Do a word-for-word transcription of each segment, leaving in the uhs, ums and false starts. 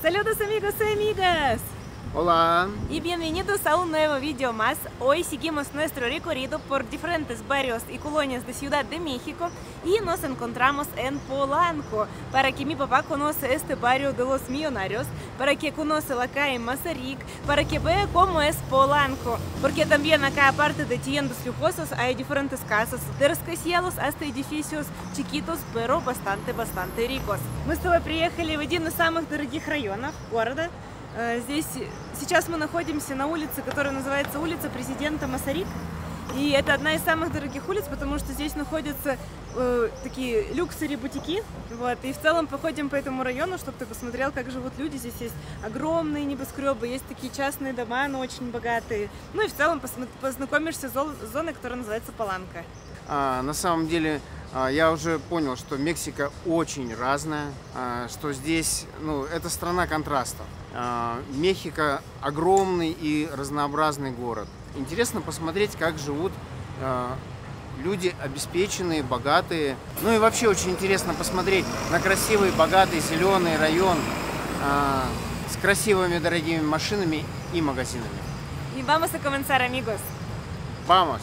Saludos amigos y amigas. Hola. Y bienvenidos a un nuevo video más. Hoy seguimos nuestro recorrido por diferentes barrios y colonias de Ciudad de México y nos encontramos en Polanco, para que mi papá conozca este barrio de los millonarios, para que conozca la calle Masaryk, para que vea cómo es Polanco, porque también acá, aparte de tiendas lujosas, hay diferentes casas, de rascacielos hasta edificios chiquitos, pero bastante, bastante ricos. Мы с тобой приехали в один из самых дорогих районов города. Здесь сейчас мы находимся на улице, которая называется улица Президента Масарик. И это одна из самых дорогих улиц, потому что здесь находятся э, такие люксери-бутики. Вот. И в целом походим по этому району, чтобы ты посмотрел, как живут люди. Здесь есть огромные небоскребы, есть такие частные дома, но очень богатые. Ну и в целом познакомишься с зоной, которая называется Поланко. А, на самом деле я уже понял, что Мексика очень разная, что здесь, ну, это страна контрастов. Мехико огромный и разнообразный город. Интересно посмотреть, как живут люди обеспеченные, богатые. Ну и вообще очень интересно посмотреть на красивый, богатый, зеленый район с красивыми, дорогими машинами и магазинами. И vamos a comenzar, amigos. Vamos.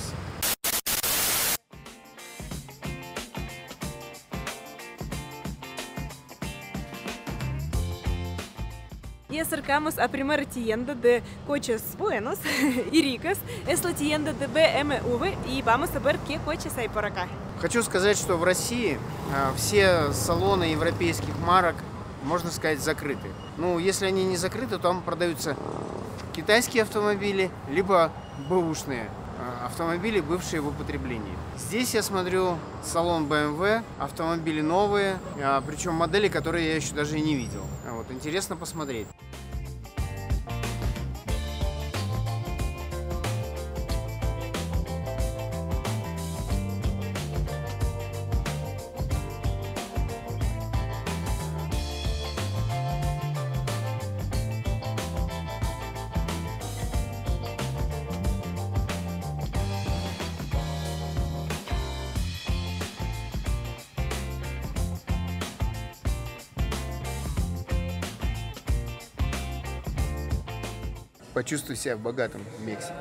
Y acercamos a primera tienda de coches buenos y ricos. Es la tienda de бэ эм вэ, y vamos a ver qué coches hay por acá. Хочу сказать, что в России все салоны европейских марок, можно сказать, закрыты. Ну, если они не закрыты, то там продаются китайские автомобили, либо бэушные автомобили, бывшие в употреблении. Здесь я смотрю салон бэ эм вэ, автомобили новые, причем модели, которые я еще даже и не видел. Вот, интересно посмотреть. Почувствуй себя богатым в Мексике.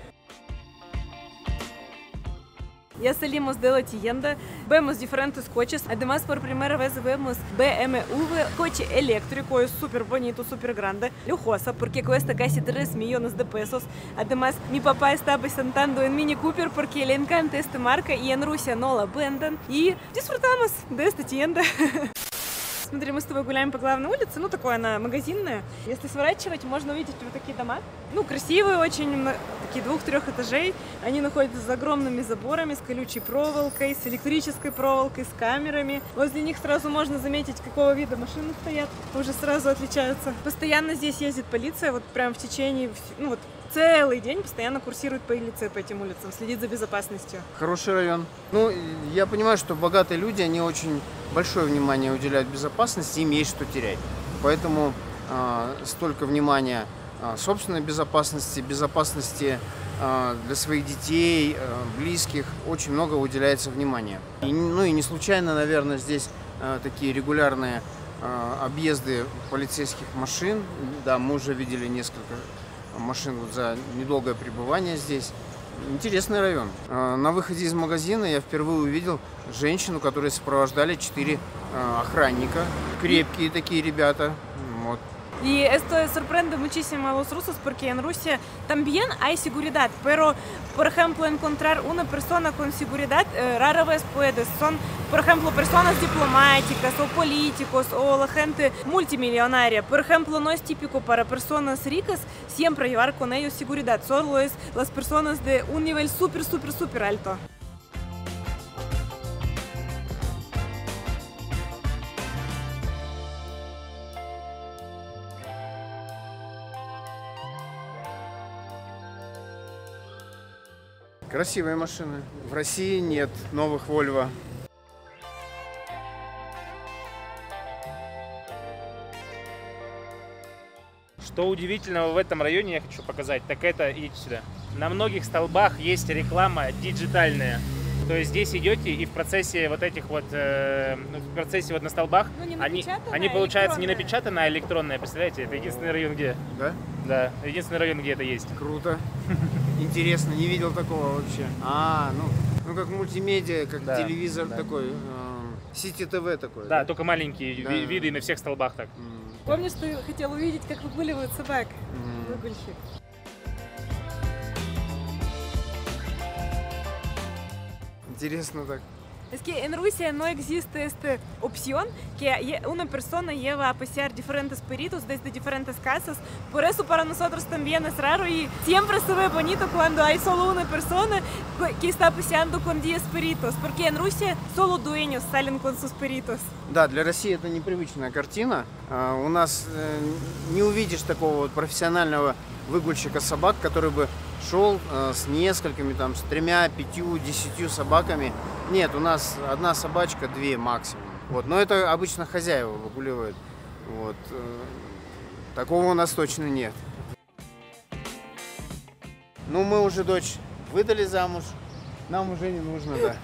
Ya salimos de la tienda, vemos diferentes coches, además por primera vez vemos бэ эм вэ, coche eléctrico, es súper bonito, súper grande, lujoso, porque cuesta casi tres millones de pesos. Además, mi papá está presentando en Mini Cooper porque le encanta esta marca y en Rusia no la venden. Y disfrutamos de esta tienda. Смотри, мы с тобой гуляем по главной улице, ну, такое она магазинная. Если сворачивать, можно увидеть вот такие дома. Ну, красивые очень, такие двух-трех этажей. Они находятся за огромными заборами, с колючей проволокой, с электрической проволокой, с камерами. Возле них сразу можно заметить, какого вида машины стоят. Уже сразу отличаются. Постоянно здесь ездит полиция, вот прям в течение, ну, вот целый день постоянно курсирует полиция по этим улицам, следит за безопасностью. Хороший район. Ну, я понимаю, что богатые люди, они очень большое внимание уделяют безопасности, им есть что терять. Поэтому э, столько внимания э, собственной безопасности, безопасности э, для своих детей, э, близких, очень много уделяется внимания. И, ну и не случайно, наверное, здесь э, такие регулярные э, объезды полицейских машин. Да, мы уже видели несколько машин вот за недолгое пребывание здесь. Интересный район. На выходе из магазина я впервые увидел женщину, которую сопровождали четыре охранника. Крепкие такие rебята. Вот. Y esto sorprende muchísimo a los rusos porque en Rusia también hay seguridad, pero, por ejemplo, encontrar una persona con seguridad eh, rara vez puedes. Son, por ejemplo, personas diplomáticas o políticos o la gente multimillonaria. Por ejemplo, no es típico para personas ricas siempre llevar con ellos seguridad, solo es las personas de un nivel súper, súper, súper alto. Красивые машины. В России нет новых Volvo. Что удивительного в этом районе я хочу показать, так это, идите сюда, на многих столбах есть реклама диджитальная. То есть здесь идете и в процессе вот этих вот, э, в процессе вот на столбах, Ну, не они, напечатанное, они получается не электронное. напечатанное, а электронное, представляете? Это единственный район, где, Да? да, единственный район, где это есть. Круто. Интересно, не видел такого вообще. А, ну, ну как мультимедиа, как Да, телевизор да. такой, Сити ТВ такой. Да, только маленькие Да. ви- виды на всех столбах так. М, Помнишь, ты хотел увидеть, как выгуливают собак? м. Выгульщик. Интересно так. Es que en Rusia no existe esta opción que ye- una persona lleva a pasear diferentes perritos desde diferentes casas. Por eso para nosotros también es raro y siempre se ve bonito cuando hay solo una persona cu- que está paseando con diez perritos. Porque en Rusia solo dueños salen con sus perritos. Да, для России это непривычная картина. А, у нас э, не увидишь такого вот профессионального выгульщика собак, который бы шел э, с несколькими, там, с тремя, пятью, десятью собаками. Нет, у нас одна собачка, две максимум. Вот. Но это обычно хозяева выгуливают. Вот. э, Такого у нас точно нет. Ну, мы уже дочь выдали замуж, нам уже не нужно, да.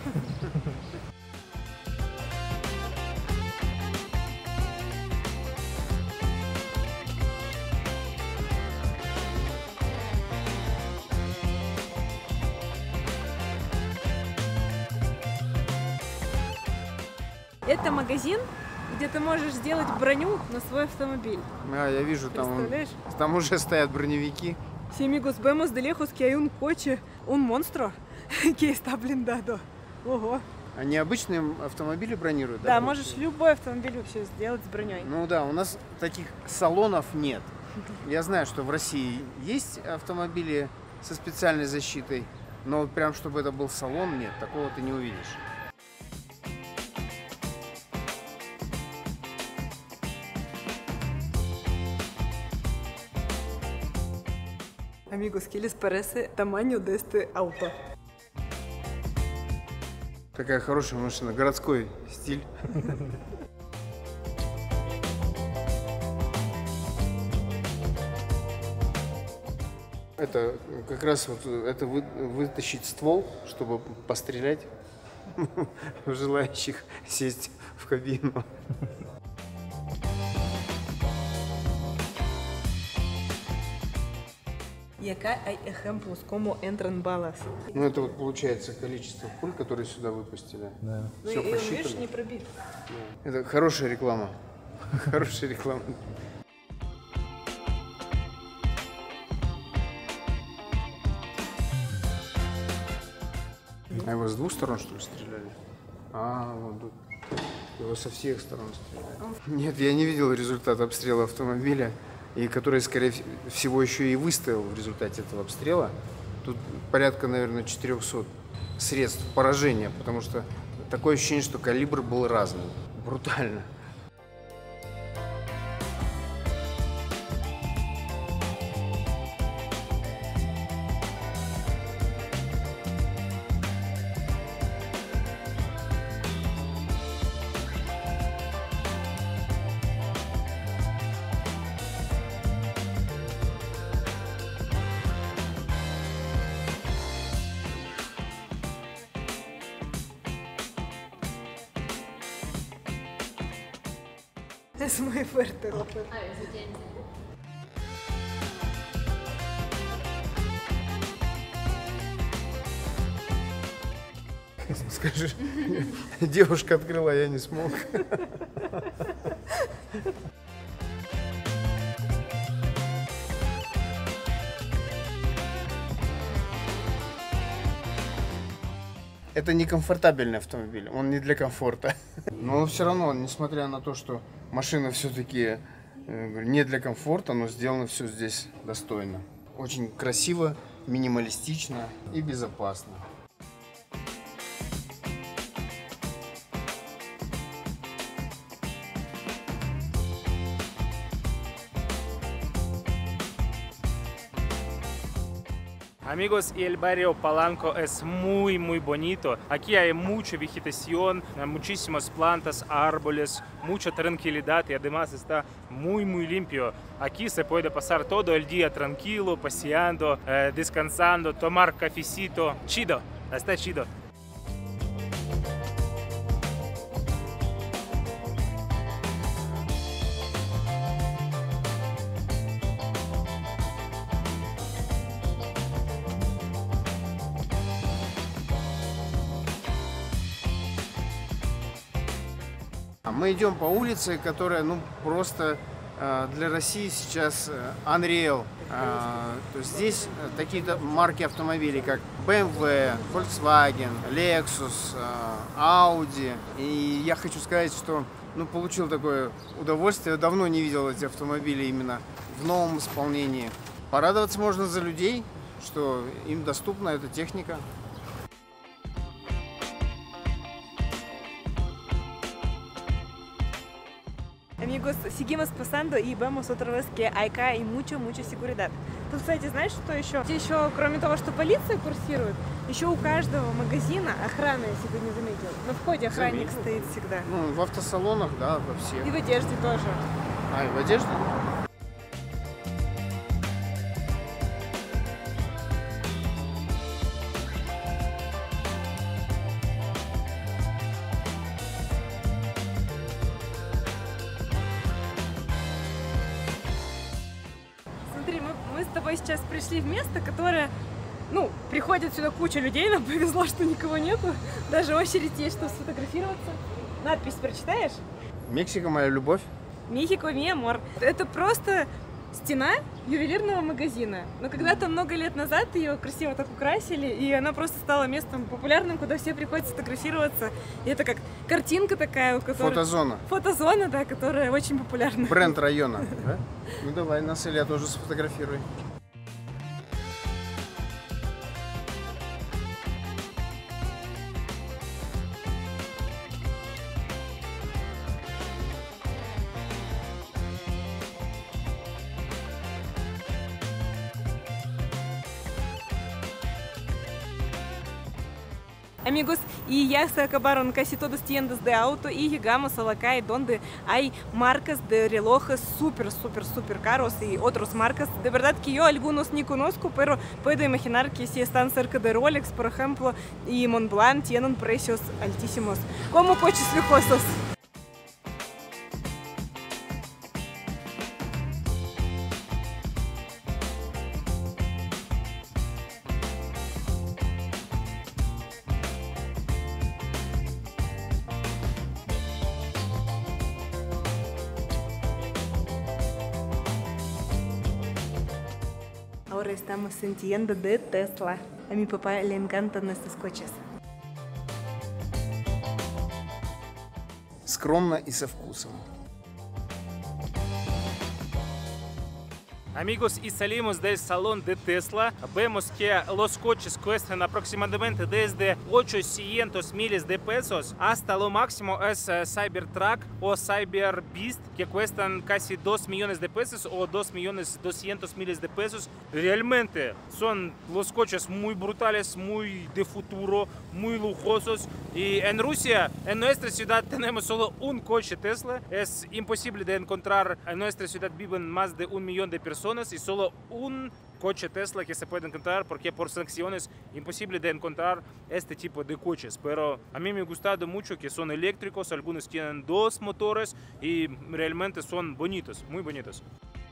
Это магазин, где ты можешь сделать броню на свой автомобиль. А, я вижу, там, Представляешь? там уже стоят броневики. Sí, amigos, vemos de lejos que hay un coche, un monstruo que está blindado. Ого. Они обычные автомобили бронируют? Да, Да, можешь любой автомобиль вообще сделать с броней. Ну да, у нас таких салонов нет. Я знаю, что в России есть автомобили со специальной защитой, но вот прям чтобы это был салон, нет, такого ты не увидишь. Amigos, ¿qué les parece tamaño de este auto? Такая хорошая машина, городской стиль. Это как раз вот это вы- вытащить ствол, чтобы пострелять в желающих сесть в кабину. Y acá hay ejemplos cómo entran balas. Ну это вот получается количество пуль, которые сюда выпустили. Да. Ну Все и он, видишь, посчитано. не пробит. Это хорошая реклама. Хорошая реклама. А его с двух сторон, что ли, стреляли? А, вот тут. Его со всех сторон стреляли. Нет, я не видел результат обстрела автомобиля, и который, скорее всего, еще и выстоял в результате этого обстрела. Тут порядка, наверное, четырехсот средств поражения, потому что такое ощущение, что калибр был разный. Брутально. Es muy fuerte, Robert. Скажи, девушка открыла, я не смог. Это не комфортабельный автомобиль, он не для комфорта. Но все равно, несмотря на то, что машина все-таки не для комфорта, но сделано все здесь достойно. Очень красиво, минималистично и безопасно. Amigos, y el barrio Polanco es muy, muy bonito. Aquí hay mucha vegetación, muchísimas plantas, árboles, mucha tranquilidad y además está muy, muy limpio. Aquí se puede pasar todo el día tranquilo, paseando, eh, descansando, tomar cafecito. Chido, está chido. Мы идем по улице, которая, ну, просто э, для России сейчас э, unreal. Э, то есть здесь такие марки автомобилей, как бэ эм вэ, Volkswagen, Lexus, э, Audi. И я хочу сказать, что, ну, получил такое удовольствие. Я давно не видел эти автомобили именно в новом исполнении. Порадоваться можно за людей, что им доступна эта техника. Amigos, seguimos pasando y vemos otra vez que acá hay mucha, mucha seguridad. Тут, кстати, знаешь, что еще? Здесь еще, кроме того, что полиция курсирует, еще у каждого магазина охрана, если ты не заметил. На входе охранник Заметил. стоит всегда. Ну, в автосалонах, да, во всех. И в одежде тоже. А, и в одежде? Смотри, мы, мы с тобой сейчас пришли в место, которое, ну, приходит сюда куча людей, нам повезло, что никого нету. Даже очередь есть, чтобы сфотографироваться. Надпись прочитаешь? Мексика моя любовь. Мехико ми амор. Это просто стена ювелирного магазина. Но когда-то много лет назад ее красиво так украсили, и она просто стала местом популярным, куда все приходят сфотографироваться. И это как картинка такая, у которой... Фотозона. Фотозона, да, которая очень популярна. Бренд района. Да? Ну давай, нас Илья тоже сфотографируй. Amigos, y ya se acabaron casi todas tiendas de auto y llegamos a la calle donde hay marcas de relojes súper, súper, súper caros y otras marcas. De verdad que yo algunos ni conozco, pero puedo imaginar que si están cerca de Rolex, por ejemplo, y Montblanc, tienen precios altísimos, como coches lujosos. Ahora estamos en tienda de Tesla. A mi papá le encantan estos coches. Скромно и со вкусом. Amigos, y salimos del salón de Tesla. Vemos que los coches cuestan aproximadamente desde ochocientos miles de pesos hasta lo máximo es eh, Cybertruck o Cyberbeast, que cuestan casi dos millones de pesos o dos millones doscientos miles de pesos. Realmente son los coches muy brutales, muy de futuro, muy lujosos. Y en Rusia, en nuestra ciudad, tenemos solo un coche Tesla. Es imposible de encontrar. En nuestra ciudad viven más de un millón de personas y solo un coche Tesla que se puede encontrar porque por sanciones imposible de encontrar este tipo de coches. Pero a mí me ha gustado mucho que son eléctricos, algunos tienen dos motores y realmente son bonitos, muy bonitos.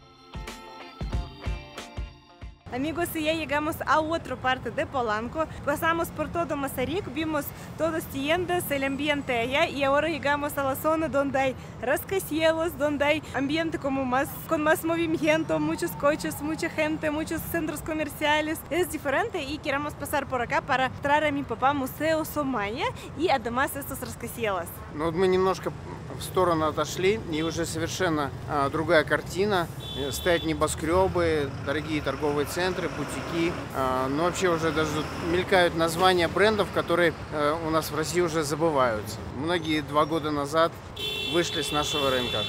Amigos, y ya llegamos a otra parte de Polanco. Pasamos por todo Masaryk, vimos todas tiendas, el ambiente allá, y ahora llegamos a la zona donde hay rascacielos, donde hay ambiente como más, con más movimiento, muchos coches, mucha gente, muchos centros comerciales. Es diferente y queremos pasar por acá para traer a mi papá Museo Somaya y además estos rascacielos. Ну вот мы немножко в сторону отошли, и уже совершенно а, другая картина. Стоят небоскребы, дорогие торговые центры, бутики. А, но вообще уже даже мелькают названия брендов, которые а, у нас в России уже забываются. Многие два года назад вышли с нашего рынка.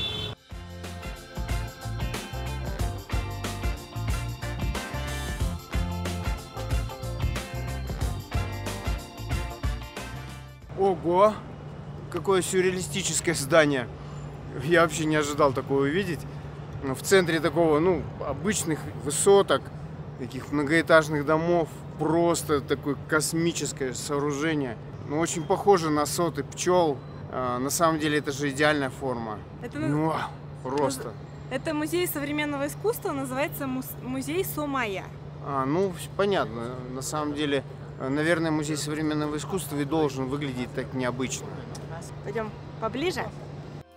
Ого! Какое сюрреалистическое здание! Я вообще не ожидал такого увидеть. В центре такого, ну, обычных высоток, таких многоэтажных домов, просто такое космическое сооружение. Ну, очень похоже на соты пчел. А, на самом деле это же идеальная форма. Это, ну, просто. Это музей современного искусства, называется музей Somaya. А, ну, понятно. На самом деле, наверное, музей современного искусства и должен выглядеть так необычно. Пойдем поближе.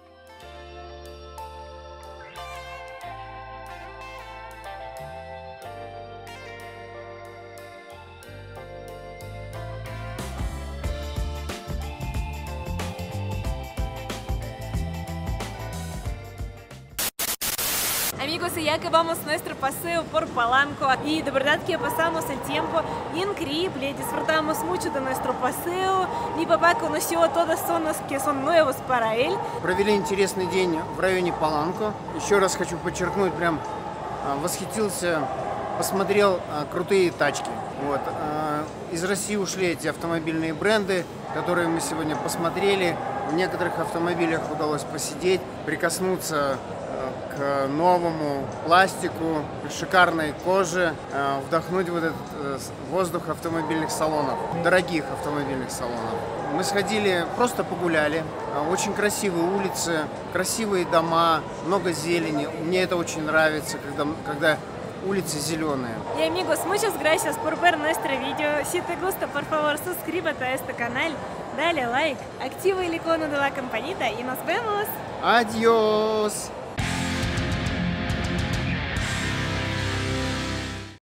Amigos, y ya que vamos nuestro paseo por Palanco y de verdad que pasamos el tiempo increíble, disfrutamos mucho de nuestro paseo. Mi papá conoció todas zonas que son nuevas para él. Провели интересный день в районе Паланко. Еще раз хочу подчеркнуть, прям восхитился, посмотрел крутые тачки. Вот. Из России ушли эти автомобильные бренды, которые мы сегодня посмотрели. В некоторых автомобилях удалось посидеть, прикоснуться к новому пластику, шикарной коже, вдохнуть вот этот воздух автомобильных салонов, дорогих автомобильных салонов. Мы сходили, просто погуляли, очень красивые улицы, красивые дома, много зелени. Мне это очень нравится, когда, когда улицы зеленые. Y amigos, muchas gracias por ver nuestro video. Si te gusta, por favor, suscríbete a este canal, dale like, activa el icono de la campanita y nos vemos. Adiós!